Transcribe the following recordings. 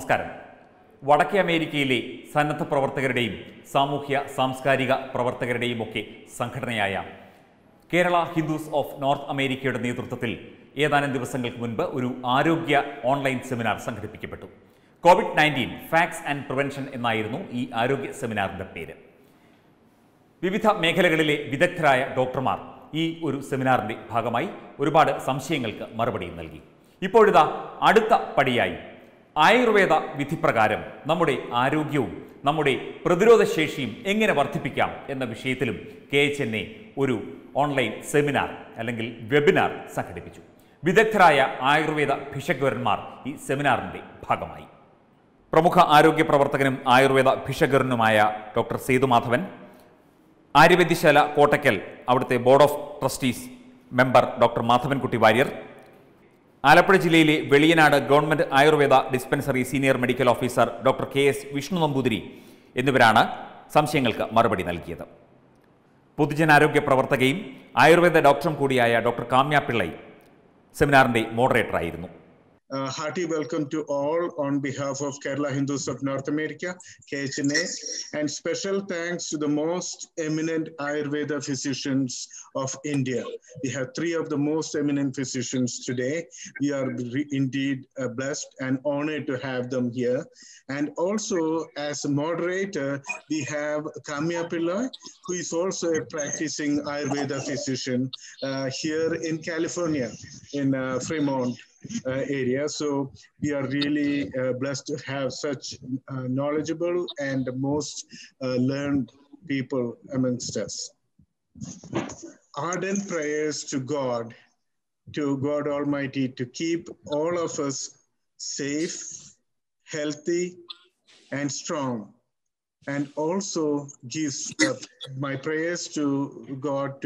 നമസ്കാരം. വടക്കേ അമേരിക്കയിലെ സന്നദ്ധ പ്രവർത്തകരുടെയും സാമൂഹ്യ സാംസ്കാരിക പ്രവർത്തകരുടെയും ഒക്കെ സംഘടനയായ കേരള ഹിന്ദുസ് ഓഫ് നോർത്ത് അമേരിക്കയുടെ നേതൃത്വത്തിൽ ഏതാനും ദിവസങ്ങൾക്ക് മുൻപ് ഒരു ആരോഗ്യ ഓൺലൈൻ സെമിനാർ സംഘടിപ്പിക്കപ്പെട്ടു. COVID-19 ഫാക്ട്സ് ആൻഡ് പ്രിവെൻഷൻ എന്നായിരുന്നു ഈ ആരോഗ്യ സെമിനാറിൻ്റെ പേര്. വിവിധ മേഖലകളിലെ വിദഗ്ധരായ ഡോക്ടർമാർ ഈ ഒരു സെമിനാറിൻ്റെ ഭാഗമായി ഒരുപാട് സംശയങ്ങൾക്ക് മറുപടിയും നൽകി. ഇപ്പോഴിതാ അടുത്ത പടിയായി ആയുർവേദ വിധിപ്രകാരം നമ്മുടെ ആരോഗ്യവും നമ്മുടെ പ്രതിരോധശേഷിയും എങ്ങനെ വർദ്ധിപ്പിക്കാം എന്ന വിഷയത്തിലും KHNA ഒരു ഓൺലൈൻ സെമിനാർ അല്ലെങ്കിൽ വെബിനാർ സംഘടിപ്പിച്ചു. വിദഗ്ധരായ ആയുർവേദ ഭിഷഗ്വരന്മാർ ഈ സെമിനാറിൻ്റെ ഭാഗമായി. പ്രമുഖ ആരോഗ്യ പ്രവർത്തകനും ആയുർവേദ ഭിഷഗ്വരനുമായ ഡോക്ടർ സേതുമാധവൻ, ആര്യവൈദ്യശാല കോട്ടയ്ക്കൽ അവിടുത്തെ board of trustees member doctor Madhavankutty Warrier, Alappuzha ജില്ലയിലെ Veliyanad government Ayurveda dispensary senior medical officer doctor KS Vishnu Namboothiri എന്നിവരാണ് സംശയങ്ങൾക്ക് മറുപടി നൽകിയത്. പൊതുജനാരോഗ്യ പ്രവർത്തകയും ആയുർവേദ ഡോക്ടറും കൂടിയായ ഡോക്ടർ കാമ്യ പിള്ളൈ സെമിനാറിൻ്റെ മോഡറേറ്ററായിരുന്നു. Hearty welcome to all on behalf of Kerala Hindus of North America, KHNA, and special thanks to the most eminent Ayurveda physicians of India. We have three of the most eminent physicians today. We are indeed blessed and honored to have them here. And also as a moderator, we have Kamya Pillai, who is also a practicing Ayurveda physician here in California, in Fremont area. So we are really blessed to have such knowledgeable and most learned people amongst us. Ardent prayers to God Almighty, to keep all of us safe, healthy, and strong. And also gives my prayers to God to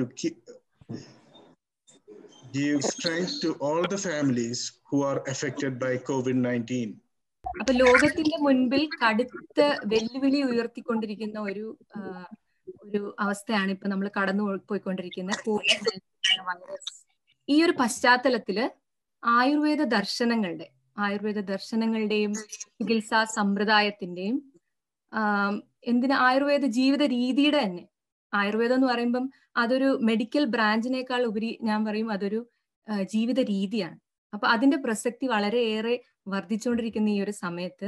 give strength to all the families who are affected by COVID-19. അപ്പൊ ലോകത്തിന്റെ മുൻപിൽ കടുത്ത വെല്ലുവിളി ഉയർത്തിക്കൊണ്ടിരിക്കുന്ന ഒരു അവസ്ഥയാണ് ഇപ്പൊ നമ്മൾ കടന്നു പോയിക്കൊണ്ടിരിക്കുന്ന കോവിഡ് വൈറസ്. ഈ ഒരു പശ്ചാത്തലത്തില് ആയുർവേദ ദർശനങ്ങളുടെയും ചികിത്സാ സമ്പ്രദായത്തിന്റെയും ആയുർവേദ ജീവിത രീതിയുടെ തന്നെ, ആയുർവേദം എന്ന് പറയുമ്പം അതൊരു മെഡിക്കൽ ബ്രാഞ്ചിനേക്കാൾ ഉപരി ഞാൻ പറയും അതൊരു ജീവിത രീതിയാണ്. അപ്പൊ അതിന്റെ പ്രസക്തി വളരെയേറെ വർദ്ധിച്ചുകൊണ്ടിരിക്കുന്ന ഈ ഒരു സമയത്ത്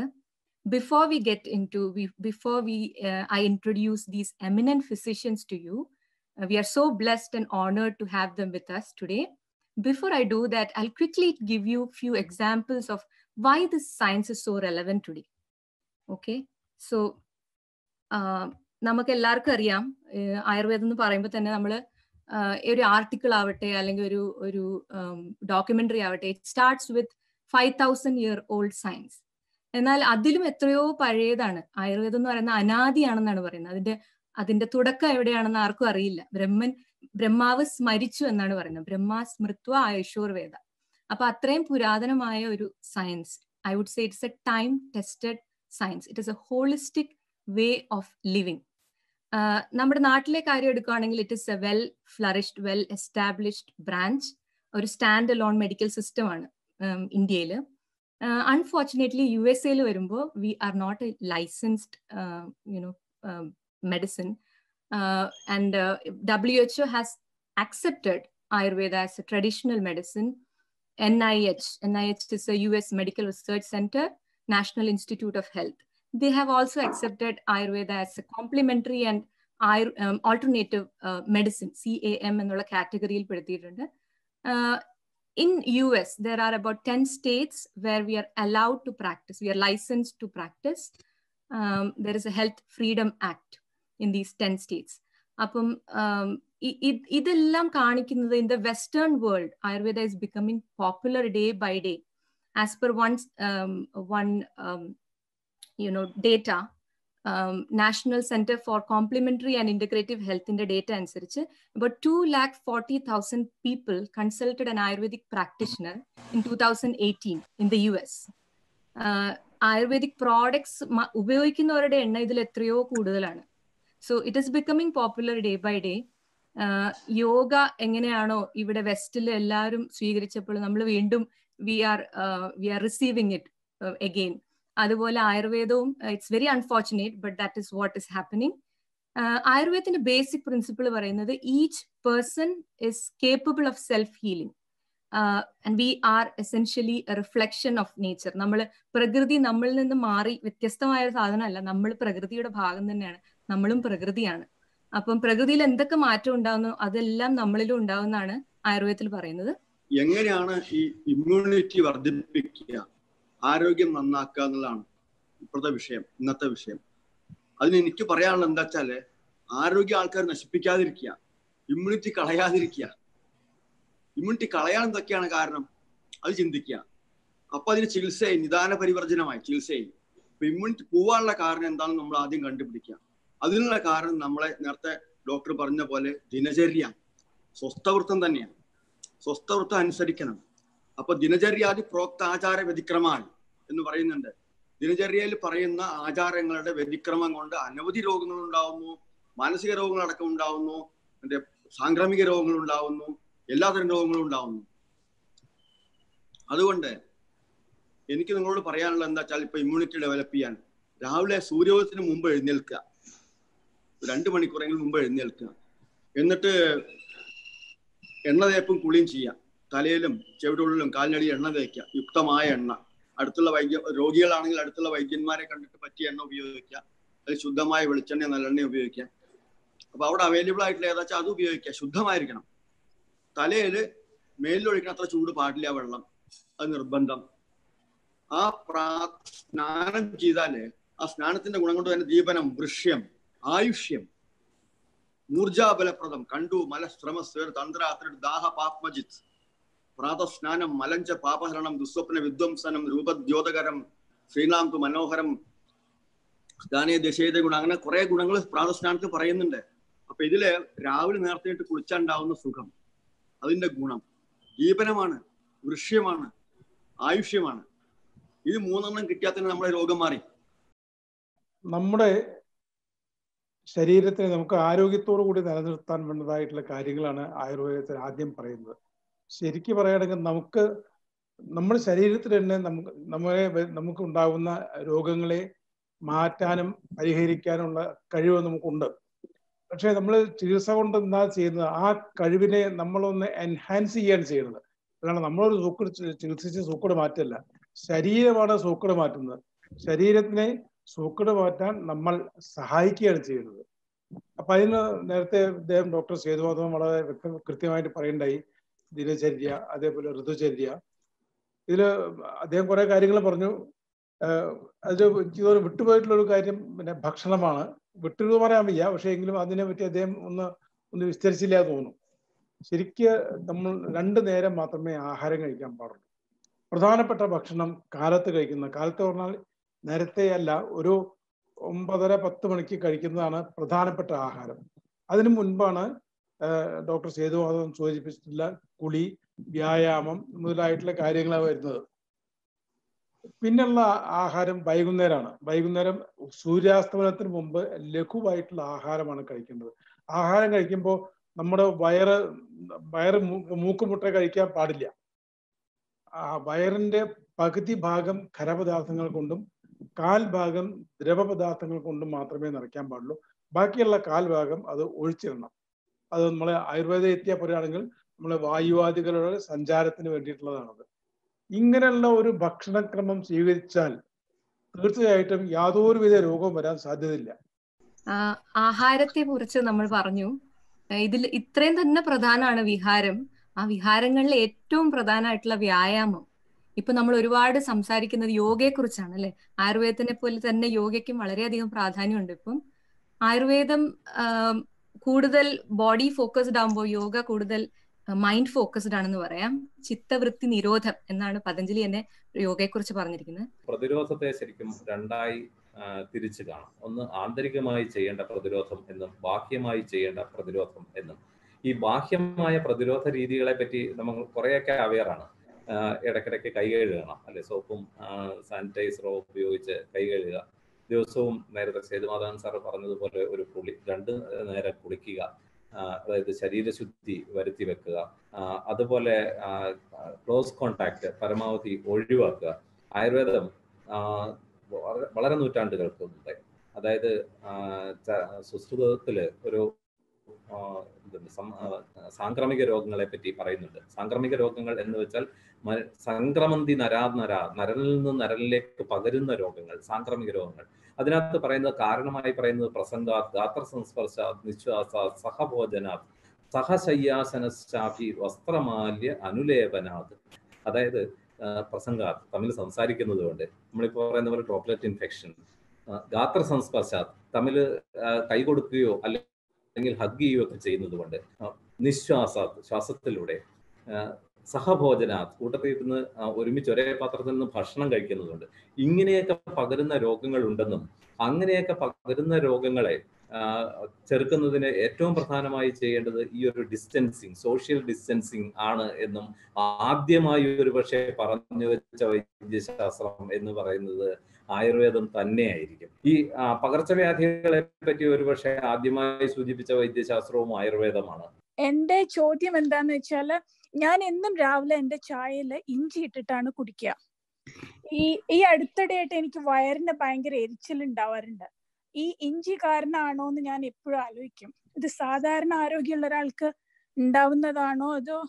I introduce these eminent physicians to you. We are so blessed and honored to have them with us today. Before I do that, I'll quickly give you a few examples of why this science is so relevant today. Okay, so നമുക്ക് എല്ലാവർക്കും അറിയാം, ആയുർവേദം എന്ന് പറയുമ്പോൾ തന്നെ നമ്മൾ ഒരു article ആവട്ടെ അല്ലെങ്കിൽ ഒരു ഡോക്യുമെന്ററി ആവട്ടെ, it starts with 5000 year old science. എന്നാൽ അതിലും എത്രയോ പഴയതാണ് ആയുർവേദം എന്ന് പറയുന്ന, അനാദിയാണെന്നാണ് പറയുന്നത്. അതിന്റെ തുടക്കം എവിടെയാണെന്ന് ആർക്കും അറിയില്ല. ബ്രഹ്മാവ് സ്മരിച്ചു എന്നാണ് പറയുന്നത്, ബ്രഹ്മാ സ്മൃത്വ ആയുഷോർവേദ. അപ്പൊ അത്രയും പുരാതനമായ ഒരു science. I would say it's a time tested science. It is a holistic way of living. നമ്മുടെ നാട്ടിലെ കാര്യം എടുക്കുകയാണെങ്കിൽ it is a well flourished, well established branch, ഒരു സ്റ്റാൻഡ് അലോൺ മെഡിക്കൽ സിസ്റ്റം ആണ് ഇന്ത്യയിൽ. അൺഫോർച്ചുനേറ്റ്ലി USA വരുമ്പോൾ we are not a licensed medicine, and WHO has accepted Ayurveda as a traditional medicine. NIH is a US Medical Research Center, National Institute of Health. They have also accepted Ayurveda as a complementary and alternative medicine, CAM എന്നുള്ള കാറ്റഗറിയിൽ പെടുത്തിയിട്ടുണ്ട്. In US, there are about 10 states where we are allowed to practice. We are licensed to practice. There is a Health Freedom Act in these 10 states. അപ്പം ഇതെല്ലാം കാണിക്കുന്നത് in the Western world, Ayurveda is becoming popular day by day. As per one data, National Center for Complementary and Integrative Health in the data അനുസരിച്ച് about 240,000 people consulted an Ayurvedic practitioner in 2018 in the US. Ayurvedic products ഉപയോഗിക്കുന്നവരുടെ എണ്ണം ഇതിൽ എത്രയോ കൂടുതലാണ്. So it is becoming popular day by day. Yoga എങ്ങനെയാണോ ഇവിടെ വെസ്റ്റിൽ എല്ലാവരും സ്വീകരിച്ചപ്പോൾ നമ്മൾ വീണ്ടും we are receiving it again. അതുപോലെ ആയുർവേദവും it's very unfortunate but that is what is happening. ആയുർവേദത്തിന്റെ ബേസിക് പ്രിൻസിപ്പിൾ പറയുന്നത് each person is capable of self healing and we are essentially a reflection of nature. നമ്മൾ പ്രകൃതി നമ്മളിൽ നിന്ന് മാറി വ്യത്യസ്തമായ ഒരു സാധനമല്ല, നമ്മൾ പ്രകൃതിയുടെ ഭാഗം തന്നെയാണ്, നമ്മളും പ്രകൃതിയാണ്. അപ്പം പ്രകൃതിയിൽ എന്തൊക്കെ മാറ്റം ഉണ്ടാകുന്നു അതെല്ലാം നമ്മളിലും ഉണ്ടാവുന്നതാണ് ആയുർവേദത്തിൽ പറയുന്നത്. എങ്ങനെയാണ് ഈ ഇമ്മ്യൂണിറ്റി വർദ്ധിപ്പിക്കുക, ആരോഗ്യം നന്നാക്കുക എന്നുള്ളതാണ് ഇപ്പോഴത്തെ വിഷയം, ഇന്നത്തെ വിഷയം. അതിന് എനിക്ക് പറയാനുള്ളത് എന്താ വെച്ചാല്, ആരോഗ്യ ആൾക്കാർ നശിപ്പിക്കാതിരിക്കുക, ഇമ്മ്യൂണിറ്റി കളയാതിരിക്കുക. ഇമ്മ്യൂണിറ്റി കളയാൻ എന്തൊക്കെയാണ് കാരണം അത് ചിന്തിക്കുക. അപ്പൊ അതിന് ചികിത്സയായി, നിദാന പരിവർജനമായി ചികിത്സയായി. ഇപ്പൊ ഇമ്മ്യൂണിറ്റി പോവാനുള്ള കാരണം എന്താണെന്ന് നമ്മൾ ആദ്യം കണ്ടുപിടിക്കുക. അതിനുള്ള കാരണം നമ്മളെ നേരത്തെ ഡോക്ടർ പറഞ്ഞ പോലെ ദിനചര്യ, സ്വസ്ഥവൃത്തം തന്നെയാണ്. സ്വസ്ഥവൃത്തം അനുസരിക്കണം. അപ്പൊ ദിനചര്യാദി പ്രോക്ത ആചാര വ്യതിക്രമാൻ എന്ന് പറയുന്നുണ്ട്. ദിനചര്യയിൽ പറയുന്ന ആചാരങ്ങളുടെ വ്യതിക്രമം കൊണ്ട് അനവധി രോഗങ്ങൾ ഉണ്ടാവുന്നു, മാനസിക രോഗങ്ങളടക്കം ഉണ്ടാവുന്നു, സാംക്രമിക രോഗങ്ങൾ ഉണ്ടാവുന്നു, എല്ലാതരം രോഗങ്ങളും ഉണ്ടാവുന്നു. അതുകൊണ്ട് എനിക്ക് നിങ്ങളോട് പറയാനുള്ളത് എന്താ വെച്ചാൽ, ഇപ്പൊ ഇമ്മ്യൂണിറ്റി ഡെവലപ്പ് ചെയ്യാൻ രാവിലെ സൂര്യോദയത്തിന് മുമ്പ് എഴുന്നേൽക്കുക, 2 മണിക്കൂറെങ്കിലും മുമ്പ് എഴുന്നേൽക്കുക. എന്നിട്ട് എണ്ണ തേപ്പും കുളിയും ചെയ്യുക. തലയിലും ചെവിടുള്ളിലും കാലിനടിയിൽ എണ്ണ തേക്കുക, യുക്തമായ എണ്ണ. അടുത്തുള്ള രോഗികളാണെങ്കിൽ അടുത്തുള്ള വൈദ്യന്മാരെ കണ്ടിട്ട് പറ്റിയ എണ്ണ ഉപയോഗിക്കുക. അതിൽ ശുദ്ധമായ വെളിച്ചെണ്ണ നല്ലെണ്ണ ഉപയോഗിക്കുക. അപ്പൊ അവിടെ അവൈലബിൾ ആയിട്ടുള്ള ഏതാ വെച്ചാൽ അത് ഉപയോഗിക്കുക. ശുദ്ധമായിരിക്കണം. തലയിൽ മേലിലൊഴിക്കണം അത്ര ചൂട് പാടില്ല വെള്ളം, അത് നിർബന്ധം. ആ സ്നാനം ചെയ്താല് ആ സ്നാനത്തിന്റെ ഗുണം കൊണ്ട് തന്നെ ദീപനം, വൃഷ്യം, ആയുഷ്യം, ഊർജാബലപ്രദം, കണ്ടു മലശ്രമസ്വർ തന്ത്രാത്ര ദാഹ പാപ്മജിത്, പ്രാതസ്നാനം മലഞ്ച പാപഹരണം, ദുസ്വപ്ന വിധ്വംസനം, രൂപദ്യോതകരം, ശ്രീനാംതു മനോഹരം, സ്ഥാനേ ദശേത ഗുണം. അങ്ങനെ കുറെ ഗുണങ്ങൾ പ്രാതസ്നാനത്തിൽ പറയുന്നുണ്ട്. അപ്പൊ ഇതില് രാവിലെ നേരത്തെ കുളിച്ചുണ്ടാവുന്ന സുഖം, അതിന്റെ ഗുണം ദീപനമാണ്, വൃഷ്യമാണ്, ആയുഷ്യമാണ്. ഇത് 3 കിട്ടിയാൽ തന്നെ നമ്മുടെ രോഗം മാറി. നമ്മുടെ ശരീരത്തെ നമുക്ക് ആരോഗ്യത്തോടു കൂടി നിലനിർത്താൻ വേണ്ടതായിട്ടുള്ള കാര്യങ്ങളാണ് ആയുർവേദത്തിൽ ആദ്യം പറയുന്നത്. ശരിക്കും പറയുകയാണെങ്കിൽ നമ്മുടെ ശരീരത്തിൽ തന്നെ നമുക്ക് ഉണ്ടാകുന്ന രോഗങ്ങളെ മാറ്റാനും പരിഹരിക്കാനുള്ള കഴിവ് നമുക്കുണ്ട്. പക്ഷെ നമ്മൾ ചികിത്സ കൊണ്ട് എന്താ ചെയ്യുന്നത്, ആ കഴിവിനെ നമ്മളൊന്ന് എൻഹാൻസ് ചെയ്യാണ് ചെയ്യുന്നത്. കാരണം നമ്മളൊരു സൂക്കട് ചികിത്സിച്ച് സൂക്കട് മാറ്റല്ല, ശരീരമാണ് സൂക്കട് മാറ്റുന്നത്. ശരീരത്തിനെ സൂക്കട് മാറ്റാൻ നമ്മൾ സഹായിക്കുകയാണ് ചെയ്യുന്നത്. അപ്പൊ അതിന് നേരത്തെ അദ്ദേഹം ഡോക്ടർ സേതുമാധവൻ വളരെ കൃത്യമായിട്ട് പറയണ്ടായി. ദിനചര്യ, അതേപോലെ ഋതുചര്യ, ഇതില് അദ്ദേഹം കുറെ കാര്യങ്ങൾ പറഞ്ഞു. അതിൽ എനിക്ക് വിട്ടുപോയിട്ടുള്ള ഒരു കാര്യം പിന്നെ ഭക്ഷണമാണ്. വിട്ടു പറയാൻ വയ്യ, പക്ഷെ എങ്കിലും അതിനെ പറ്റി അദ്ദേഹം ഒന്ന് വിസ്തരിച്ചില്ല തോന്നുന്നു. ശരിക്ക് നമ്മൾ 2 നേരം മാത്രമേ ആഹാരം കഴിക്കാൻ പാടുള്ളൂ. പ്രധാനപ്പെട്ട ഭക്ഷണം കാലത്ത് കഴിക്കുന്ന, കാലത്ത് പറഞ്ഞാൽ നേരത്തെ അല്ല, ഒരു 9:30-10 മണിക്ക് കഴിക്കുന്നതാണ് പ്രധാനപ്പെട്ട ആഹാരം. അതിനു മുൻപാണ് ഡോക്ടർ സേതുമാധവൻ സൂചിപ്പിച്ചിട്ടുള്ള കുളി, വ്യായാമം മുതലായിട്ടുള്ള കാര്യങ്ങളാണ് വരുന്നത്. പിന്നുള്ള ആഹാരം വൈകുന്നേരമാണ്. വൈകുന്നേരം സൂര്യാസ്തമനത്തിന് മുമ്പ് ലഘുവായിട്ടുള്ള ആഹാരമാണ് കഴിക്കേണ്ടത്. ആഹാരം കഴിക്കുമ്പോൾ നമ്മുടെ വയറ് മൂക്കുമുട്ട കഴിക്കാൻ പാടില്ല. വയറിന്റെ പകുതി ഭാഗം ഖരപദാർത്ഥങ്ങൾ കൊണ്ടും 1/4 ഭാഗം ദ്രവപദാർത്ഥങ്ങൾ കൊണ്ടും മാത്രമേ നിറയ്ക്കാൻ പാടുള്ളൂ. ബാക്കിയുള്ള 1/4 ഭാഗം അത് ഒഴിച്ചിടണം. അത് നമ്മളെ ആയുർവേദ എത്തിയ പറയുകയാണെങ്കിൽ നമ്മളെ വായുവാദികളുടെ സഞ്ചാരത്തിന് വേണ്ടിയിട്ടുള്ളതാണത്. ഇങ്ങനെയുള്ള ഒരു ഭക്ഷണക്രമം സ്വീകരിച്ചാൽ തീർച്ചയായിട്ടും യാതൊരുവിധ രോഗവും വരാൻ സാധ്യതയില്ല. ആഹാരത്തെ കുറിച്ച് നമ്മൾ പറഞ്ഞു. ഇതിൽ ഇത്രയും തന്നെ പ്രധാനമാണ് വിഹാരം. ആ വിഹാരങ്ങളിൽ ഏറ്റവും പ്രധാനമായിട്ടുള്ള വ്യായാമം. ഇപ്പൊ നമ്മൾ ഒരുപാട് സംസാരിക്കുന്നത് യോഗയെ കുറിച്ചാണ് അല്ലെ. ആയുർവേദത്തിനെ പോലെ തന്നെ യോഗയ്ക്കും വളരെയധികം പ്രാധാന്യമുണ്ട്. ഇപ്പം ആയുർവേദം കൂടുതൽ ബോഡി ഫോക്കസ്ഡ് ആകുമ്പോൾ യോഗ കൂടുതൽ മൈൻഡ് ഫോക്കസ്ഡ് ആണെന്ന് പറയാം. ചിത്തവൃത്തി നിരോധം എന്നാണ് പതഞ്ജലി എന്നെ യോഗയെ കുറിച്ച് പറഞ്ഞിരിക്കുന്നത്. പ്രതിരോധത്തെ ശരിക്കും 2ആയി തിരിച്ചു കാണാം. ഒന്ന് ആന്തരികമായി ചെയ്യേണ്ട പ്രതിരോധം എന്നും ബാഹ്യമായി ചെയ്യേണ്ട പ്രതിരോധം എന്നും. ഈ ബാഹ്യമായ പ്രതിരോധ രീതികളെ പറ്റി നമ്മൾ കുറേയൊക്കെ അവെയറാണ്. ഇടയ്ക്കിടയ്ക്ക് കൈ കഴുകണം അല്ലെ, സോപ്പും സാനിറ്റൈസറോ ഉപയോഗിച്ച് കൈ കഴുകുക. ദിവസവും നേരത്തെ സേതുമാധവൻ സാറ് പറഞ്ഞതുപോലെ ഒരു 2 നേരം കുളിക്കുക, അതായത് ശരീരശുദ്ധി വരുത്തി വെക്കുക. അതുപോലെ ക്ലോസ് കോണ്ടാക്ട് പരമാവധി ഒഴിവാക്കുക. ആയുർവേദം വളരെ നൂറ്റാണ്ടുകൾക്ക് മുമ്പേ. അതായത് സുശ്രുതത്തിൽ ഒരു സാംക്രമിക രോഗങ്ങളെ പറ്റി പറയുന്നുണ്ട്. സാംക്രമിക രോഗങ്ങൾ എന്ന് വെച്ചാൽ സംക്രമന്തി നരനിൽ നിന്ന് നരനിലേക്ക് പകരുന്ന രോഗങ്ങൾ, സാംക്രമിക രോഗങ്ങൾ. അതിനകത്ത് പറയുന്നത് കാരണമായി പറയുന്നത് പ്രസംഗാത്, ഗാത്ര സംസ്പർശാത്, നിശ്വാസാത്, സഹഭോജനാത്, സഹശയ്യാസനശ്ചാപി വസ്ത്രമാല്യ അനുലേപനാത്. അതായത് പ്രസംഗാത്, തമ്മിൽ സംസാരിക്കുന്നത് കൊണ്ട്, നമ്മളിപ്പോൾ പറയുന്ന പോലെ ഡ്രോപ്ലെറ്റ് ഇൻഫെക്ഷൻ. ഗാത്ര സംസ്പർശാത്, തമ്മിൽ കൈ കൊടുക്കുകയോ അല്ലെങ്കിൽ ഹഗ് ചെയ്യുകയോ ഒക്കെ ചെയ്യുന്നത് കൊണ്ട്. നിശ്വാസാത്, ശ്വാസത്തിലൂടെ. സഹഭോജനാത്, കൂട്ടത്തിൽ നിന്ന് ഒരുമിച്ച് ഒരേ പാത്രത്തിൽ നിന്ന് ഭക്ഷണം കഴിക്കുന്നതുകൊണ്ട്. ഇങ്ങനെയൊക്കെ പകരുന്ന രോഗങ്ങൾ ഉണ്ടെന്നും അങ്ങനെയൊക്കെ പകരുന്ന രോഗങ്ങളെ ചെറുക്കുന്നതിന് ഏറ്റവും പ്രധാനമായി ചെയ്യേണ്ടത് ഈ ഒരു ഡിസ്റ്റൻസിങ്, സോഷ്യൽ ഡിസ്റ്റൻസിങ് ആണ് എന്നും ആദ്യമായി ഒരു പക്ഷേ പറഞ്ഞു വെച്ച വൈദ്യശാസ്ത്രം എന്ന് പറയുന്നത് ആയുർവേദം തന്നെയായിരിക്കും. ഈ പകർച്ചവ്യാധികളെ പറ്റി ഒരുപക്ഷെ ആദ്യമായി സൂചിപ്പിച്ച വൈദ്യശാസ്ത്രവും ആയുർവേദമാണ്. എന്റെ ചോദ്യം എന്താന്ന് വെച്ചാല്, ഞാൻ എന്നും രാവിലെ എന്റെ ചായയില് ഇഞ്ചി ഇട്ടിട്ടാണ് കുടിക്കുക. ഈ അടുത്തിടെയായിട്ട് എനിക്ക് വയറിന് ഭയങ്കര എരിച്ചിലുണ്ടാവാറുണ്ട്. ഈ ഇഞ്ചി കാരണമാണോ എന്ന് ഞാൻ എപ്പോഴും ആലോചിക്കും. ഇത് സാധാരണ ആരോഗ്യമുള്ള ഒരാൾക്ക് ഉണ്ടാവുന്നതാണോ അതോ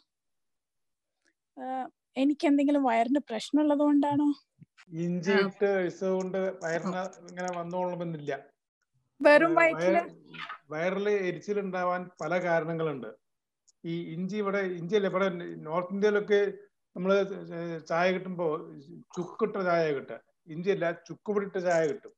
എനിക്ക് എന്തെങ്കിലും വയറിന് പ്രശ്നമുള്ളത് കൊണ്ടാണോ? ഇഞ്ചി ഇട്ട് കൊണ്ട് വയറിന് ഇങ്ങനെ വന്നോളണമെന്നില്ല. വെറും വയറില് എരിച്ചിലുണ്ടാവാൻ പല കാരണങ്ങളുണ്ട്. ഈ ഇഞ്ചിയല്ല ഇവിടെ നോർത്ത് ഇന്ത്യയിലൊക്കെ നമ്മള് ചായ കിട്ടുമ്പോ ചുക്കിട്ട ചായ കിട്ടുക, ഇഞ്ചിയല്ല ചുക്കുപിടിട്ട ചായ കിട്ടും.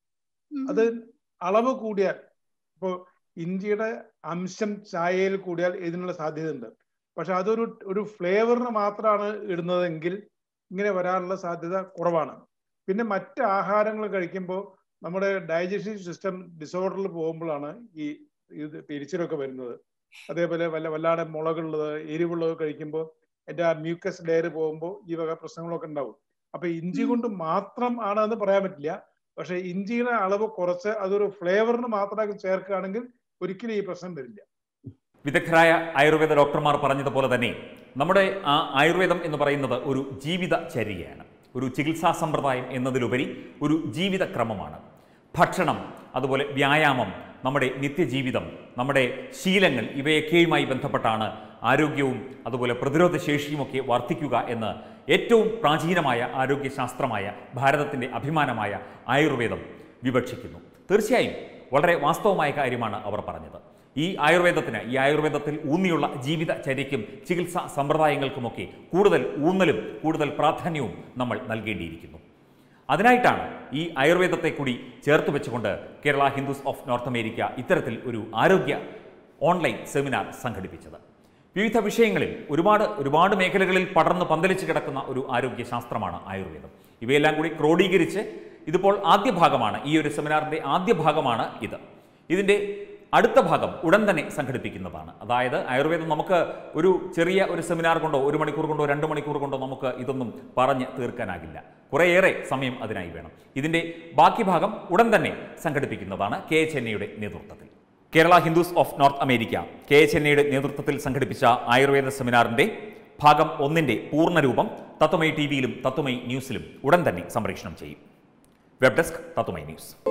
അത് അളവ് കൂടിയാൽ, ഇപ്പോ ഇഞ്ചിയുടെ അംശം ചായയിൽ കൂടിയാൽ ഇതിനുള്ള സാധ്യത ഉണ്ട്. പക്ഷെ അതൊരു ഫ്ലേവറിന് മാത്രമാണ് ഇടുന്നതെങ്കിൽ ഇങ്ങനെ വരാനുള്ള സാധ്യത കുറവാണ്. പിന്നെ മറ്റ് ആഹാരങ്ങൾ കഴിക്കുമ്പോൾ നമ്മുടെ ഡൈജസ്റ്റീവ് സിസ്റ്റം ഡിസോർഡറിൽ പോകുമ്പോഴാണ് ഈ എരിച്ചിലൊക്കെ വരുന്നത്. അതേപോലെ വല്ലാതെ മുളകുള്ളത്, എരിവുള്ളത് കഴിക്കുമ്പോൾ എൻ്റെ ആ മ്യൂക്കസ് ലെയർ പോകുമ്പോൾ ഈ വക പ്രശ്നങ്ങളൊക്കെ ഉണ്ടാവും. അപ്പൊ ഇഞ്ചി കൊണ്ട് മാത്രം ആണെന്ന് പറയാൻ പറ്റില്ല. പക്ഷെ ഇഞ്ചിയുടെ അളവ് കുറച്ച് അതൊരു ഫ്ലേവറിന് മാത്രമാക്കി ചേർക്കുകയാണെങ്കിൽ ഒരിക്കലും ഈ പ്രശ്നം വരില്ല. വിദഗ്ധരായ ആയുർവേദ ഡോക്ടർമാർ പറഞ്ഞതുപോലെ തന്നെ നമ്മുടെ ആയുർവേദം എന്ന് പറയുന്നത് ഒരു ജീവിതചര്യയാണ്, ഒരു ചികിത്സാ സമ്പ്രദായം എന്നതിലുപരി ഒരു ജീവിതക്രമമാണ്. ഭക്ഷണം, അതുപോലെ വ്യായാമം, നമ്മുടെ നിത്യജീവിതം, നമ്മുടെ ശീലങ്ങൾ, ഇവയൊക്കെയുമായി ബന്ധപ്പെട്ടാണ് ആരോഗ്യവും അതുപോലെ പ്രതിരോധ ശേഷിയുമൊക്കെ വർദ്ധിക്കുക എന്ന് ഏറ്റവും പ്രാചീനമായ ആരോഗ്യശാസ്ത്രമായ ഭാരതത്തിൻ്റെ അഭിമാനമായ ആയുർവേദം വിവക്ഷിക്കുന്നു. തീർച്ചയായും വളരെ വാസ്തവമായ കാര്യമാണ് അവർ പറഞ്ഞത്. ഈ ആയുർവേദത്തിൽ ഊന്നിയുള്ള ജീവിതചര്യയ്ക്കും ചികിത്സാ സമ്പ്രദായങ്ങൾക്കുമൊക്കെ കൂടുതൽ ഊന്നലും കൂടുതൽ പ്രാധാന്യവും നമ്മൾ നൽകേണ്ടിയിരിക്കുന്നു. അതിനായിട്ടാണ് ഈ ആയുർവേദത്തെ കൂടി ചേർത്ത് വെച്ചുകൊണ്ട് Kerala Hindus of North America ഇത്തരത്തിൽ ഒരു ആരോഗ്യ ഓൺലൈൻ സെമിനാർ സംഘടിപ്പിച്ചത്. വിവിധ വിഷയങ്ങളിൽ ഒരുപാട് മേഖലകളിൽ പടർന്ന് പന്തലിച്ച് കിടക്കുന്ന ഒരു ആരോഗ്യശാസ്ത്രമാണ് ആയുർവേദം. ഇവയെല്ലാം കൂടി ക്രോഡീകരിച്ച് ഇതിപ്പോൾ ആദ്യ ഭാഗമാണ്, ഈ ഒരു സെമിനാറിൻ്റെ ആദ്യ ഭാഗമാണ് ഇത്. ഇതിൻ്റെ അടുത്ത ഭാഗം ഉടൻ തന്നെ സംഘടിപ്പിക്കുന്നതാണ്. അതായത് ആയുർവേദം നമുക്ക് ഒരു ചെറിയ സെമിനാർ കൊണ്ടോ 1 മണിക്കൂർ കൊണ്ടോ 2 മണിക്കൂർ കൊണ്ടോ നമുക്ക് ഇതൊന്നും പറഞ്ഞ് തീർക്കാനാകില്ല. കുറേയേറെ സമയം അതിനായി വേണം. ഇതിൻ്റെ ബാക്കി ഭാഗം ഉടൻ തന്നെ സംഘടിപ്പിക്കുന്നതാണ് കെ ചെന്നൈയുടെ നേതൃത്വത്തിൽ. Kerala Hindus of North America K ചെന്നൈയുടെ നേതൃത്വത്തിൽ സംഘടിപ്പിച്ച ആയുർവേദ സെമിനാറിൻ്റെ ഭാഗം 1ന്റെ പൂർണ്ണരൂപം തത്വമൈ ടിവിയിലും തത്വമൈ ന്യൂസിലും ഉടൻ തന്നെ സംപ്രേഷണം ചെയ്യും. Web desk Tatwamayi news.